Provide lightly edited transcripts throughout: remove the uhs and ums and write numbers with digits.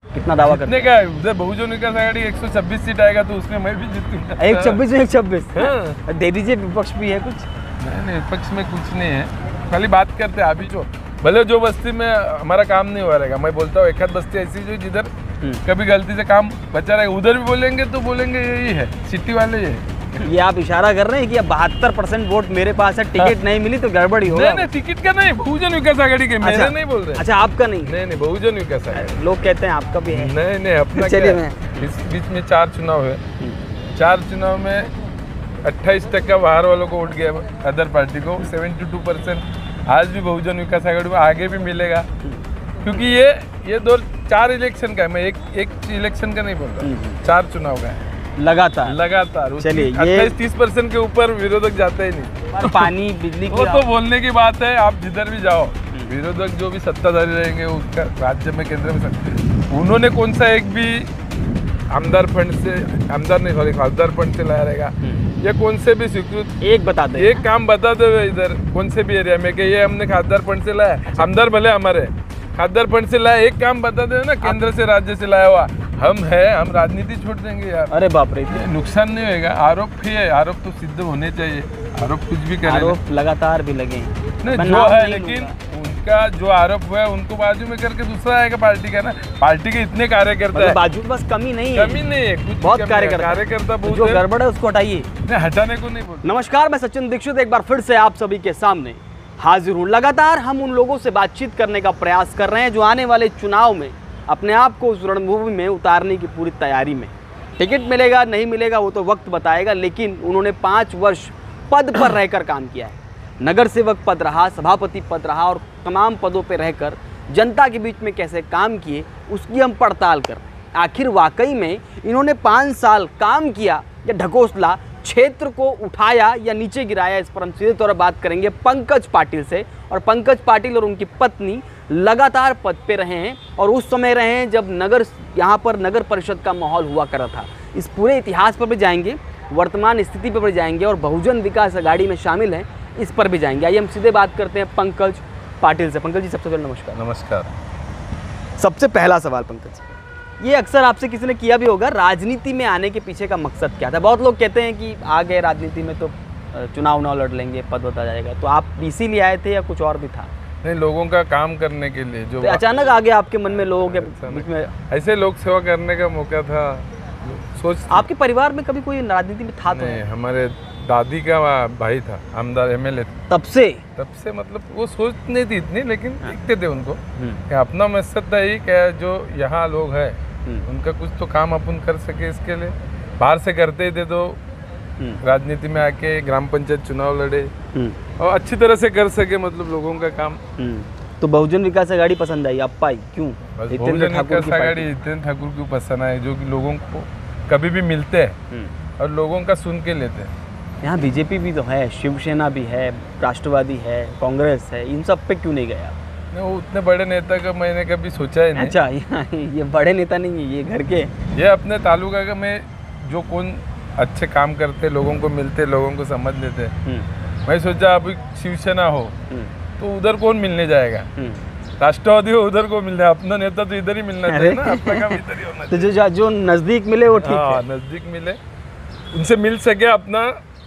कितना दावा करते कितने का है? उधर बहुजन विकास आघाड़ी 126 सीट आएगा तो उसमें मैं भी जीतूंगा। 126 में 126 हाँ। दे दीजिए, विपक्ष भी है कुछ। नहीं, विपक्ष में कुछ नहीं है, खाली बात करते हैं। अभी जो भले जो बस्ती में हमारा काम नहीं हुआ रहेगा, मैं बोलता हूँ एक आध बस्ती ऐसी जो जिधर कभी गलती से काम बचा रहेगा, उधर भी बोलेंगे तो बोलेंगे यही है, सिटी वाले ये है। ये आप इशारा कर रहे हैं कि 72% वोट मेरे पास है, टिकट नहीं मिली तो गड़बड़ी होगा। नहीं, टिकट का नहीं, बहुजन विकास आघाड़ी के, मेरे नहीं बोल रहे। अच्छा, आपका नहीं? नहीं, बहुजन विकास आघाड़ी। लोग कहते हैं आपका भी है। नहीं, अपना चलिए। मैं इस बीच में 4 चुनाव है, 4 चुनाव में 28% बाहर वालों को वोट गया, अदर पार्टी को 72%। आज भी बहुजन विकास आघाड़ी में आगे भी मिलेगा, क्योंकि ये दौर 4 इलेक्शन का है, मैं एक इलेक्शन का नहीं बोल रहा, 4 चुनाव का है लगातार। चलिए, 28-30% के ऊपर विरोधक जाते ही नहीं। पानी बिजली वो तो बोलने की बात है, आप जिधर भी जाओ विरोधक जो भी सत्ताधारी रहेंगे उसका राज्य में केंद्र में उन्होंने कौन सा एक भी आमदार फंड से लाया रहेगा, या कौन से भी स्वीकृत एक बता दे, एक काम बता दो इधर कौन से भी एरिया में कि ये हमने खासदार फंड से लाया, आमदार भले हमारे खासदार फंड से लाया, एक काम बता दो ना केंद्र से राज्य से लाया हुआ, हम राजनीति छोड़ देंगे यार। अरे बाप रे, नुकसान नहीं होगा। आरोप ही है, आरोप तो सिद्ध होने चाहिए, आरोप कुछ भी करेगा। आरोप लगातार भी लगे नहीं जो है, लेकिन उनका जो आरोप हुआ है उनको बाजू में करके दूसरा आएगा पार्टी का ना। पार्टी के इतने कार्यकर्ता है, बाजू बस कमी नहीं है, कुछ बहुत कार्यकर्ता जो गड़बड़ है उसको हटाइए, हटाने को नहीं बोल। नमस्कार, मैं सचिन दीक्षित एक बार फिर से आप सभी के सामने हाजिर हूँ। लगातार हम उन लोगों से बातचीत करने का प्रयास कर रहे हैं जो आने वाले चुनाव में अपने आप को उस रणभूमि में उतारने की पूरी तैयारी में। टिकट मिलेगा नहीं मिलेगा वो तो वक्त बताएगा, लेकिन उन्होंने 5 वर्ष पद पर रहकर काम किया है। नगर सेवक पद रहा, सभापति पद रहा, और तमाम पदों पर रहकर जनता के बीच में कैसे काम किए उसकी हम पड़ताल कर रहे हैं। आखिर वाकई में इन्होंने 5 साल काम किया या ढकोसला, क्षेत्र को उठाया या नीचे गिराया, इस पर हम सीधे तौर पर बात करेंगे पंकज पाटिल से। और पंकज पाटिल और उनकी पत्नी लगातार पद पे रहे हैं, और उस समय रहे हैं जब यहाँ पर नगर परिषद का माहौल हुआ कर रहा था। इस पूरे इतिहास पर भी जाएंगे, वर्तमान स्थिति पर भी जाएंगे, और बहुजन विकास आघाड़ी में शामिल हैं इस पर भी जाएंगे। आइए हम सीधे बात करते हैं पंकज पाटिल से। पंकज जी, सबसे पहले नमस्कार। नमस्कार। सबसे पहला सवाल पंकज जी, ये अक्सर आपसे किसी ने किया भी होगा, राजनीति में आने के पीछे का मकसद क्या था? बहुत लोग कहते हैं कि आ गए राजनीति में तो चुनाव लड़ लेंगे, पद होता जाएगा, तो आप इसीलिए आए थे या कुछ और भी था? नहीं, लोगों का काम करने के लिए। जो तो अचानक आ गया आपके मन में लोगों के बीच में ऐसे लोक सेवा करने का मौका था, सोच। आपके परिवार में कभी कोई राजनीति में था? तो नहीं, हमारे दादी का भाई था, आमदार MLA। तब से मतलब वो सोच नहीं थी इतनी, लेकिन देखते थे उनको कि अपना मकसद था ही क्या, जो यहाँ लोग हैं उनका कुछ तो काम अपन कर सके, इसके लिए बाहर से करते ही थे। तो राजनीति में आके ग्राम पंचायत चुनाव लड़े और अच्छी तरह से कर सके, मतलब लोगों का काम। तो बहुजन विकास आघाड़ी पसंद आई आप पाई क्यों? बहुजन विकास आघाड़ी जितेंद्र ठाकुर की पसंद आई, जो कि लोगों को कभी भी मिलते हैं और लोगों का सुन के लेते हैं। यहाँ बीजेपी भी तो है, शिवसेना भी है, राष्ट्रवादी है, कांग्रेस है, इन सब पे क्यों नहीं गया? वो उतने बड़े नेता का मैंने कभी सोचा ही नहीं। अच्छा, ये बड़े नेता नहीं है, ये घर के, ये अपने तालुका में जो कौन अच्छे काम करते, लोगों को मिलते, लोगों को समझ लेते। मैं सोचा अभी शिवसेना हो तो उधर कौन मिलने जाएगा, राष्ट्रवादी हो उधर को मिलना, अपना नेता तो इधर ही मिलना चाहिए ना, अपना काम इधर ही होना चाहिए। तो जो नजदीक मिले वो ठीक है, नजदीक मिले, उनसे मिल सके, अपना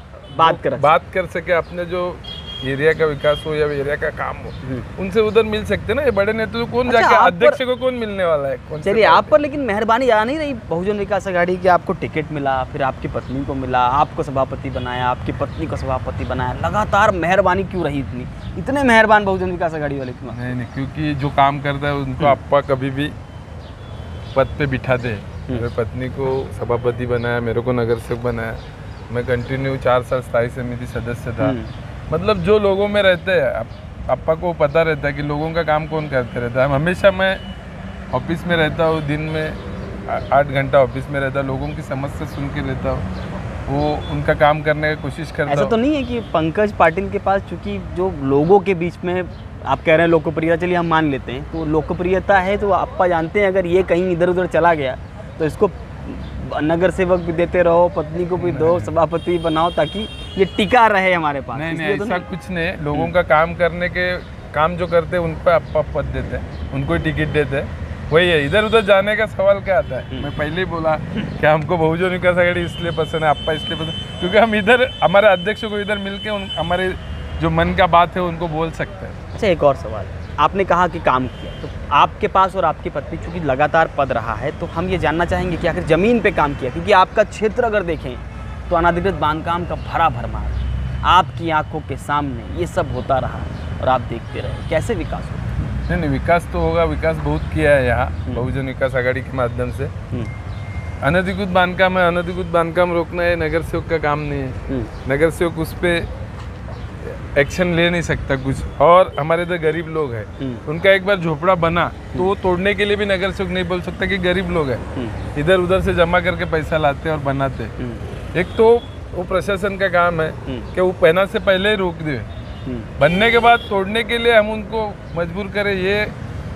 बात कर सके, अपने जो एरिया का विकास हो या एरिया का काम हो, उनसे उधर मिल सकते ना। ये बड़े नेता तो कौन जाके अध्यक्ष को कौन मिलने वाला है? चलिए, आप पर लेकिन मेहरबानी ज़्यादा नहीं रही बहुजन विकास आघाड़ी की? आपको टिकट मिला, फिर आपकी पत्नी को मिला, आपको सभापति बनाया, आपकी पत्नी को सभापति बनाया, लगातार मेहरबानी क्यों रही इतने मेहरबान बहुजन विकास आघाड़ी वाले क्यों? नहीं, क्योंकि जो काम करता है उनको अप्पा कभी भी पद पे बिठा दे। मेरे पत्नी को सभापति बनाया, मेरे को नगर सेवक बनाया, मैं कंटिन्यू 4 साल स्थायी समिति सदस्य था। मतलब जो लोगों में रहते हैं, अप्पा को पता रहता है कि लोगों का काम कौन करते रहता है। हमेशा मैं ऑफिस में रहता हूँ, दिन में 8 घंटा ऑफिस में रहता, लोगों की समस्या सुन के लेता हूँ, वो उनका काम करने की कोशिश करता हूँ। ऐसा तो नहीं है कि पंकज पाटिल के पास, चूँकि जो लोगों के बीच में आप कह रहे हैं लोकप्रियता, चलिए हम मान लेते हैं, तो लोकप्रियता है, तो अप्पा जानते हैं अगर ये कहीं इधर उधर चला गया तो इसको नगर सेवक भी देते रहो, पत्नी को भी दो, सभापति बनाओ, ताकि ये टिका रहे हमारे पास। नहीं, ऐसा कुछ नहीं। लोगों का काम करने के काम जो करते हैं उन पर अप्पा पद देते हैं, उनको टिकट देते हैं, वही है, इधर उधर जाने का सवाल क्या आता है। मैं पहले ही बोला कि हमको बहुजन विकास आघाड़ी इसलिए पसंद है, अप्पा इसलिए पसंद, क्योंकि हम इधर हमारे अध्यक्ष को इधर मिलके हमारे जो मन का बात है उनको बोल सकते हैं। अच्छा, एक और सवाल, आपने कहा कि काम किया, तो आपके पास और आपकी पत्नी चूँकि लगातार पद रहा है, तो हम ये जानना चाहेंगे कि आखिर ज़मीन पे काम किया, क्योंकि आपका क्षेत्र अगर देखें तो अनाधिकृत बांधकाम का भरा भरमार, आपकी आंखों के सामने ये सब होता रहा और आप देखते रहे, कैसे विकास होगा? नहीं, विकास तो होगा, विकास बहुत किया है यहाँ बहुजन विकास आघाड़ी के माध्यम से। अनधिकृत बांधकाम है, अनधिकृत बांधकाम रोकना है नगर सेवक का काम नहीं है। नगर सेवक उस पर एक्शन ले नहीं सकता कुछ। और हमारे इधर गरीब लोग हैं, उनका एक बार झोपड़ा बना तो वो तोड़ने के लिए भी नगर सेवक नहीं बोल सकता कि गरीब लोग हैं, इधर उधर से जमा करके पैसा लाते और बनाते। एक तो वो प्रशासन का काम है कि वो पहना से पहले ही रोक दे, बनने के बाद तोड़ने के लिए हम उनको मजबूर करें, ये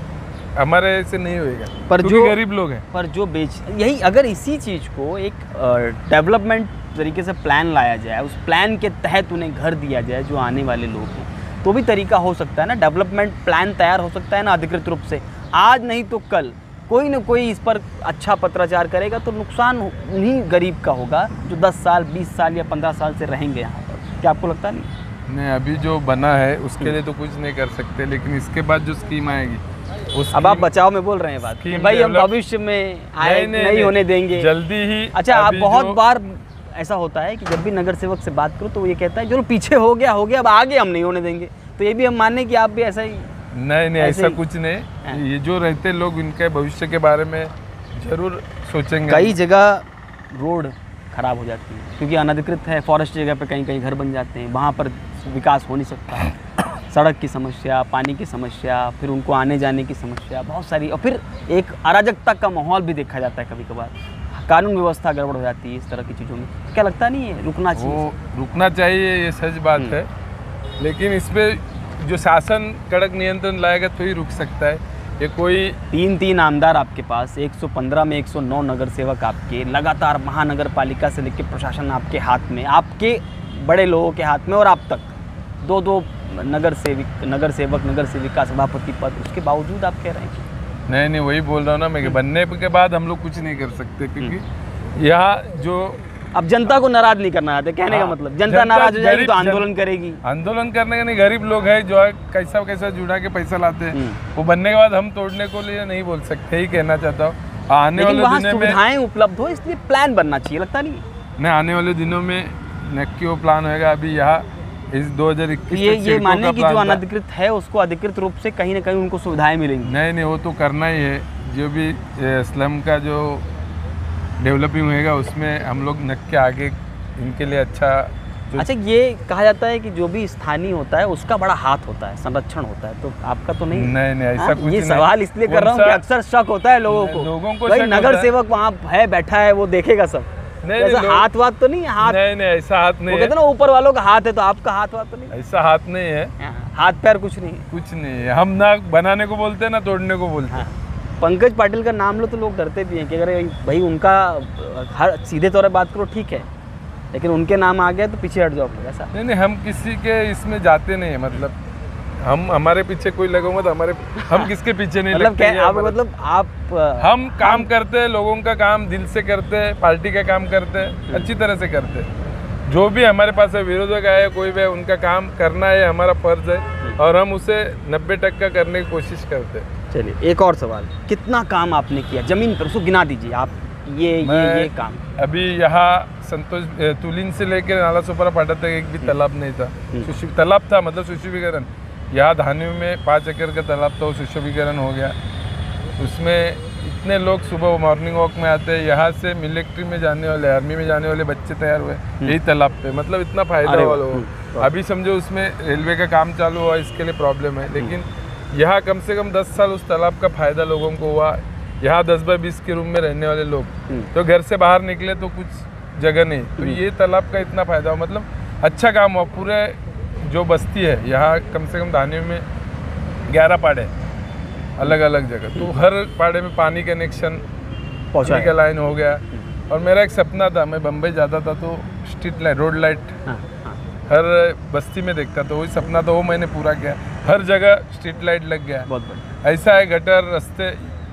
हमारे से नहीं होएगा। पर जो गरीब लोग हैं, पर जो यही अगर इसी चीज़ को एक डेवलपमेंट तरीके से प्लान लाया जाए, उस प्लान के तहत उन्हें घर दिया जाए जो आने वाले लोग हैं, तो भी तरीका हो सकता है ना, डेवलपमेंट प्लान तैयार हो सकता है ना अधिकृत रूप से। आज नहीं तो कल कोई ना कोई इस पर अच्छा पत्राचार करेगा तो नुकसान उन्हीं गरीब का होगा जो 10 साल 20 साल या 15 साल से रहेंगे यहाँ पर। क्या आपको लगता नहीं, अभी जो बना है उसके लिए तो कुछ नहीं कर सकते, लेकिन इसके बाद जो स्कीम आएगी, अब आप बचाव में बोल रहे हैं बात कि भाई हम भविष्य में नहीं होने देंगे जल्दी ही। अच्छा, आप बहुत बार ऐसा होता है कि जब भी नगर सेवक से बात करो तो वो ये कहता है जो पीछे हो गया अब आगे हम नहीं होने देंगे, तो ये भी हम माने कि आप भी ऐसा ही? नहीं, ऐसा कुछ नहीं। ये जो रहते लोग, इनके भविष्य के बारे में जरूर सोचेंगे। कई जगह रोड खराब हो जाती है क्योंकि अनधिकृत है, फॉरेस्ट जगह पे कहीं कहीं घर बन जाते हैं, वहाँ पर विकास हो नहीं सकता। सड़क की समस्या, पानी की समस्या, फिर उनको आने जाने की समस्या, बहुत सारी, और फिर एक अराजकता का माहौल भी देखा जाता है कभी कभार, कानून व्यवस्था गड़बड़ हो जाती है इस तरह की चीज़ों में। क्या लगता नहीं है रुकना चाहिए? रुकना चाहिए, ये सच बात है, लेकिन इस पर जो शासन कड़क नियंत्रण लाएगा तो ही रुक सकता है। ये कोई 3 आमदार आपके पास, 115 में 109 नगर सेवक आपके, लगातार महानगर पालिका से लेकर प्रशासन आपके हाथ में, आपके बड़े लोगों के हाथ में, और आप तक 2 नगर सेवक नगर सेविका सभापति पद, उसके बावजूद आप कह रहे हैं? नहीं, वही बोल रहा हूँ ना मैं कि बनने के बाद हम लोग कुछ नहीं कर सकते, क्योंकि यहाँ जो अब जनता को नाराज नहीं करना चाहते, कहने का मतलब जनता नाराज हो जाएगी तो आंदोलन करेगी। आंदोलन करने का नहीं, गरीब लोग हैं जो कैसा जुड़ा के पैसा लाते हैं, वो बनने के बाद हम तोड़ने को लिए नहीं बोल सकते, ही कहना चाहता हूँ। आने वाले दिनों में सुविधाएं उपलब्ध हो, इसलिए प्लान बनना चाहिए, लगता नहीं? आने वाले दिनों में नक्की वो प्लान होगा। अभी यहाँ इस 2021 ये माने कि जो अनधिकृत है उसको अधिकृत रूप से कहीं ना कहीं उनको सुविधाएं मिलेंगी। नहीं, वो तो करना ही है। जो भी स्लम का जो डेवलपिंग होएगा उसमें हम लोग नक्की आगे इनके लिए अच्छा। ये कहा जाता है कि जो भी स्थानीय होता है उसका बड़ा हाथ होता है, संरक्षण होता है, तो आपका तो नहीं? नहीं, ऐसा कुछ नहीं। ये सवाल इसलिए कर रहा हूँ कि अक्सर शक होता है लोगों को भाई नगर सेवक वहाँ है, बैठा है, वो देखेगा सब। ऐसा हाथ तो नहीं है? हाथ नहीं, ऐसा हाथ नहीं है। कहते ना ऊपर वालों का हाथ है, तो आपका हाथ तो नहीं? ऐसा हाथ नहीं है, हाथ पैर कुछ नहीं, कुछ नहीं है। हम ना बनाने को बोलते हैं ना तोड़ने को बोलते हैं। पंकज पाटिल का नाम लो तो लोग डरते भी हैं कि अगर भाई उनका हर सीधे तौर पर बात करो ठीक है, लेकिन उनके नाम आ गया तो पीछे हट जाओ ऐसा? नहीं, हम किसी के इसमें जाते नहीं है, मतलब हम हमारे पीछे कोई लगा हुआ तो हम किसके पीछे नहीं लगते हैं। हम काम करते हैं, लोगों का काम दिल से करते हैं, पार्टी का काम करते हैं, अच्छी तरह से करते हैं। जो भी हमारे पास है, विरोधक आए कोई भी, उनका काम करना है हमारा फर्ज है, और हम उसे 90% करने की कोशिश करते हैं। चलिए, एक और सवाल, कितना काम आपने किया जमीन पर, उसको गिना दीजिए आप। ये काम अभी यहाँ संतोष तुलिन से लेकर नाला सोपारा फाटा तक एक भी तालाब नहीं था। तालाब था मतलब सुशोभीकरण, यहाँ धानियों में 5 एकड़ का तालाब था, वो सुशोभीकरण हो गया। उसमें इतने लोग सुबह मॉर्निंग वॉक में आते हैं, यहाँ से मिलिट्री में जाने वाले, आर्मी में जाने वाले बच्चे तैयार हुए यही तालाब पे, मतलब इतना फायदा हुआ लोगों को। अभी समझो उसमें रेलवे का काम चालू हुआ, इसके लिए प्रॉब्लम है, लेकिन यहाँ कम से कम 10 साल उस तालाब का फायदा लोगों को हुआ। यहाँ 10 बाय 20 के रूम में रहने वाले लोग तो घर से बाहर निकले तो कुछ जगह नहीं, तो ये तालाब का इतना फायदा हुआ, मतलब अच्छा काम हुआ। पूरे जो बस्ती है यहाँ कम से कम धानियों में 11 पाड़े अलग अलग जगह, तो हर पाड़े में पानी कनेक्शन पानी का लाइन हो गया। और मेरा एक सपना था, मैं बम्बई जाता था तो स्ट्रीट लाइट, रोड लाइट हर बस्ती में देखता था, वही सपना था, वो मैंने पूरा किया। हर जगह स्ट्रीट लाइट लग गया। बहुत बढ़िया। ऐसा है, गटर रास्ते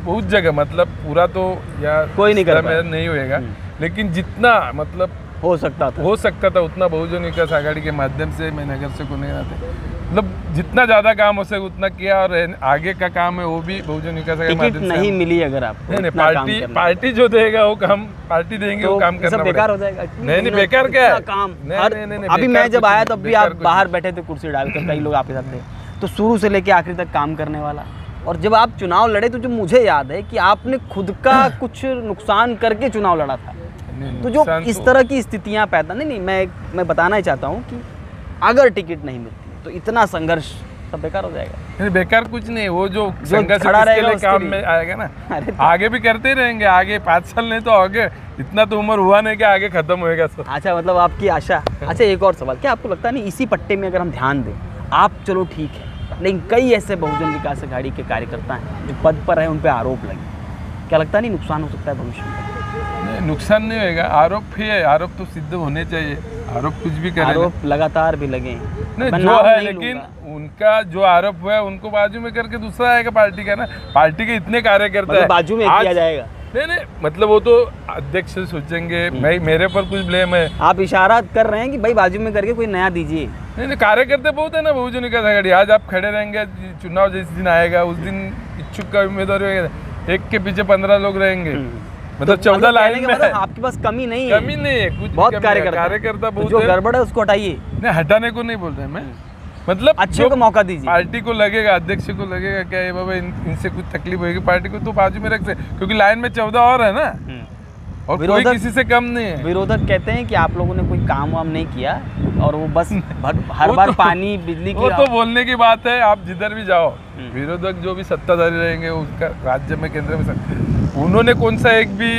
बहुत जगह, मतलब पूरा तो या कोई नहीं कर पाया। नहीं होएगा, लेकिन जितना मतलब हो सकता था उतना बहुजन विकास आघाड़ी के माध्यम से मैं नगर से को नहीं आते, मतलब जितना ज्यादा काम हो सके उतना किया, और आगे का काम है वो भी बहुजन विकास आघाड़ी के टिकट माध्यम से नहीं मिली अगर आपको, नहीं इतना काम पार्टी करना पार्टी जो देगा वो काम पार्टी देंगे, तो वो काम करना सब बेकार हो जाएगा। नहीं बेकार क्या है काम नहीं, हर- नहीं, नहीं, अभी बेकार मैं जब कुछ आया नहीं, तब भी बेकार आप कुछ बाहर बैठे थे कुर्सी डाल कर, कई लोग आपके साथ थे, तो शुरू से लेके आखिरी तक काम करने वाला। और जब आप चुनाव लड़े तो जो मुझे याद है कि आपने खुद का कुछ नुकसान करके चुनाव लड़ा था, नहीं, तो जो नुकसान इस तो- तरह की स्थितियां पैदा नहीं, मैं बताना ही चाहता हूँ कि अगर टिकट नहीं मिलती तो इतना संघर्ष सब बेकार हो जाएगा। नहीं बेकार कुछ नहीं, वो जो संघर्ष खड़ा किसके रहेगा लिए उसके काम लिए। में आएगा ना, अरे तो- आगे भी करते ही रहेंगे, आगे 5 साल नहीं तो आगे, इतना तो उम्र हुआ नहीं कि आगे खत्म होएगा सब। अच्छा, मतलब आपकी आशा। अच्छा, एक और सवाल, क्या आपको लगता नहीं इसी पट्टे में अगर हम ध्यान दें, आप चलो ठीक है, लेकिन कई ऐसे बहुजन विकास आघाड़ी के कार्यकर्ता हैं जो पद पर हैं, उन पर आरोप लगे, क्या लगता नहीं नुकसान हो सकता है भविष्य में? नहीं, नुकसान नहीं होएगा, आरोप ही है, आरोप तो सिद्ध होने चाहिए, आरोप कुछ भी करें आरोप लगातार भी लगे नहीं मैं जो नाम है, नहीं लेकिन लूंगा। उनका जो आरोप हुआ है उनको बाजू में करके दूसरा आएगा पार्टी का ना, पार्टी के इतने कार्यकर्ता मतलब है बाजू में आज- किया जाएगा। नहीं मतलब वो तो अध्यक्ष सोचेंगे, भाई मेरे पर कुछ ब्लेम है, आप इशारा कर रहे हैं कि भाई बाजू में करके कोई नया दीजिए। नहीं कार्यकर्ता बहुत है ना बहुजन विकास आघाड़ी, आज आप खड़े रहेंगे, चुनाव जिस दिन आएगा उस दिन इच्छुक का उम्मीदवार होगा, एक के पीछे 15 लोग रहेंगे, मतलब 14 लाइन में है। आपके पास कमी नहीं है, कमी नहीं है, कुछ बहुत कमी नहीं है, कार्यकर्ता बहुत जो है। गड़बड़ है उसको हटाइए, नहीं हटाने को नहीं बोल रहे मैं, मतलब अच्छे जो को मौका दीजिए। पार्टी को लगेगा, अध्यक्ष को लगेगा क्या ये बाबा इनसे कुछ तकलीफ होगी पार्टी को, तो बाजू में रख सकते, क्योंकि लाइन में 14 और है ना, और कोई विरोधक- किसी से कम नहीं है। विरोधक कहते हैं कि आप लोगों ने कोई काम वाम नहीं किया और वो बस हर वो बार तो- पानी बिजली की वो तो बोलने की बात है, आप जिधर भी जाओ विरोधक जो भी सत्ताधारी रहेंगे उसका राज्य में केंद्र में उन्होंने कौन सा एक भी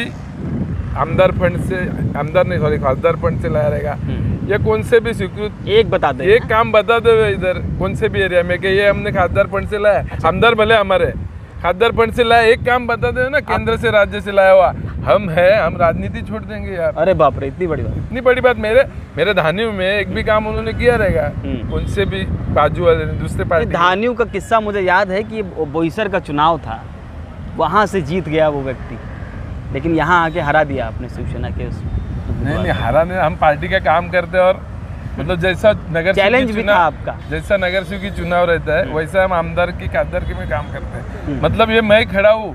आमदार फंड से, आमदार नहीं सॉरी खासदार फंड से लाया रहेगा, या कौन से भी स्वीकृत एक बता दें, एक काम बता दो इधर कौन से भी एरिया में कि ये हमने खासदार फंड से लाया, आमदार भले हमारे खासदार फंड से लाया, एक काम बता दो ना केंद्र से राज्य से लाया हुआ, हम राजनीति छोड़ देंगे यार। अरे बाप रे, इतनी बड़ी बात। इतनी बड़ी बात, मेरे धानियों में एक भी काम उन्होंने किया रहेगा, कौन से भी बाजू वाले ने, दूसरे पार्टी धानियों का किस्सा मुझे याद है कि बोईसर का चुनाव था, वहाँ से जीत गया वो व्यक्ति, लेकिन यहाँ आके हरा दिया आपने शिवसेना के उस। नहीं हरा नहीं, हम पार्टी का काम करते हैं, और मतलब जैसा नगर चैलेंज भी था आपका, जैसा नगर सेवक की चुनाव रहता है वैसा हम आमदार की खासदार के में काम करते हैं, मतलब ये मैं खड़ा हूँ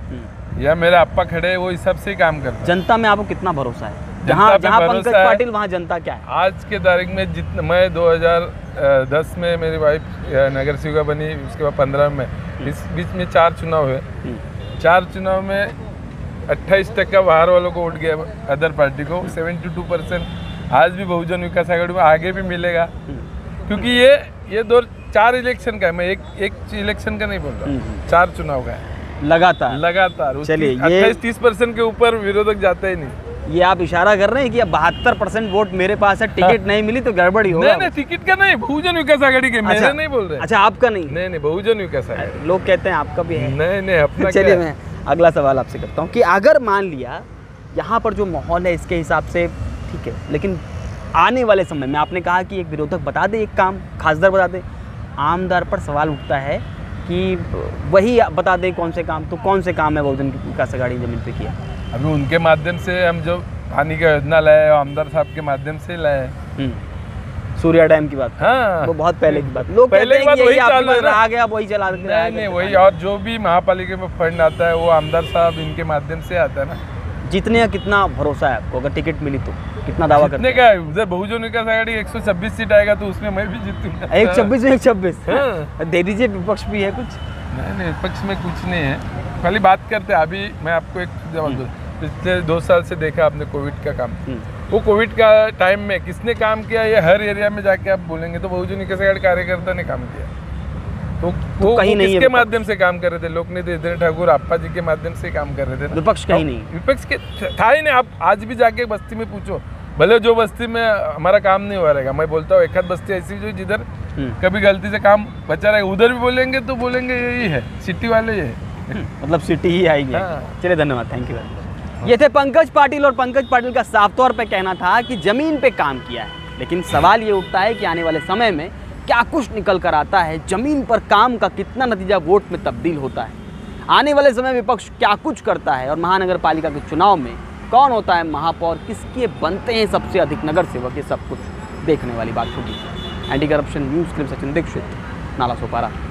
या मेरे अप्पा खड़े हैं, वो हिसाब से ही काम करते हैं। जनता में आपको कितना भरोसा है? जनता जहाँ पे जहाँ भरोसा पंकज है। पाटिल वहाँ जनता क्या है? आज के तारीख में जितना मैं 2010 में मेरी वाइफ नगर सेविका बनी, उसके बाद 15 में, इस बीच में 4 चुनाव हुए, 4 चुनाव में 28% बाहर वालों को वोट गया, अदर पार्टी को 72%। आज भी बहुजन विकास आघाड़ी में आगे भी मिलेगा, क्योंकि ये 4 इलेक्शन का है, मैं एक इलेक्शन का नहीं बोल रहा, 4 चुनाव का है लगातार। चलिए, ये 28-30% के ऊपर विरोधक जाते ही नहीं। ये आप इशारा कर रहे हैं कि अब 72% वोट मेरे पास है, टिकट नहीं मिली तो गड़बड़ ही होगा। नहीं टिकट का नहीं, बहुजन विकास आघाड़ी के, मेरे नहीं बोल रहे। अच्छा, आपका नहीं? नहीं बहुजन विकास आघाड़ी, लोग कहते हैं आपका भी है। नहीं अपना चलिए, क्या है? मैं अगला सवाल आपसे करता हूँ कि अगर मान लिया यहाँ पर जो माहौल है इसके हिसाब से ठीक है, लेकिन आने वाले समय में आपने कहा कि एक विरोधक बता दे एक काम, खासदार बता दे, आमदार पर सवाल उठता है कि वही बता दे कौन से काम, तो कौन से काम है बहुजन विकास आघाड़ी जमीन पे किया? अभी उनके माध्यम से हम जो पानी का योजना लाए, आमदार साहब के माध्यम से लाए, सूर्या डैम की बात। हाँ वो बहुत पहले की बात, लोग पहले कहते हैं कि वही यही चालू है ना। आ गया वही चला नहीं वही, और जो भी महापालिका में फंड आता है वो आमदार साहब इनके माध्यम से आता है ना। जीतने का कितना भरोसा है आपको? अगर टिकट मिली तो कितना दावा करते कितने का है? उधर बहुजन विकास आघाड़ी 126 सीट आएगा तो उसमें मैं भी जीतूंगा। हैं? 126 में 126 हाँ। दे दीजिए, विपक्ष भी है कुछ? नहीं विपक्ष में कुछ नहीं है, खाली बात करते हैं। अभी मैं आपको एक जवाब दूँ, पिछले 2 साल से देखा आपने कोविड का काम, वो कोविड का टाइम में किसने काम किया, ये हर एरिया में जाके आप बोलेंगे तो बहुजन विकास आघाड़ी कार्यकर्ता ने काम किया। तो वो कहीं नहीं है किसके विपक्ष। माध्यम से काम कर रहे थे? लोकनेता इंद्र ठाकुर अप्पा जी के माध्यम से काम कर रहे थे ना। विपक्ष कहीं नहीं। विपक्ष के था ही नहीं। आप आज भी जाके बस्ती में पूछो, भले जो बस्ती में हमारा काम नहीं हुआ रहेगा, मैं बोलता हूँ एक आध बस्ती ऐसी जो जिधर कभी गलती से काम बचा रहेगा, उधर भी बोलेंगे तो बोलेंगे यही है, सिटी वाले ये है। मतलब सिटी ही आएगी। हाँ। चलिए, धन्यवाद, थैंक यू वेरी मच। ये थे पंकज पाटिल, और पंकज पाटिल का साफ तौर पे कहना था कि जमीन पे काम किया है, लेकिन सवाल ये उठता है कि आने वाले समय में क्या कुछ निकल कर आता है, जमीन पर काम का कितना नतीजा वोट में तब्दील होता है। आने वाले समय विपक्ष क्या कुछ करता है और महानगर पालिका के चुनाव में कौन होता है महापौर, किसके बनते हैं सबसे अधिक नगर सेवक, ये सब कुछ देखने वाली बात होगी। एंटी करप्शन न्यूज़ के लिए सचिन दीक्षित, नाला सोपारा।